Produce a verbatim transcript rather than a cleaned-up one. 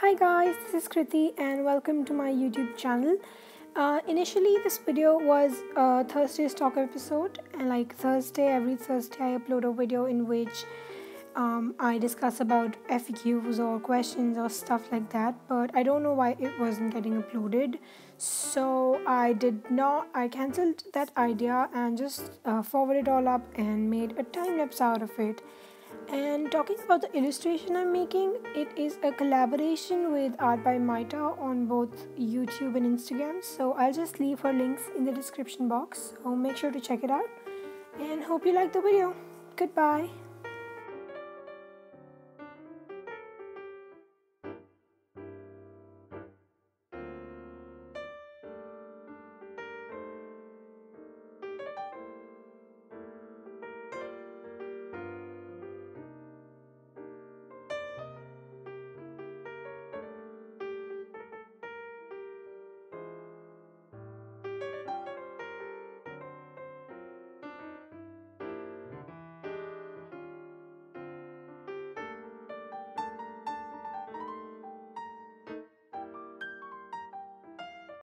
Hi guys, this is Kriti and welcome to my YouTube channel. Uh, initially, this video was a Thursday's talk episode, and like Thursday, every Thursday, I upload a video in which um, I discuss about F A Qs or questions or stuff like that. But I don't know why it wasn't getting uploaded, so I did not. I cancelled that idea and just uh, forwarded it all up and made a time lapse out of it. And talking about the illustration I'm making, it is a collaboration with Art by Maita on both YouTube and Instagram. So I'll just leave her links in the description box. So make sure to check it out and hope you like the video. Goodbye.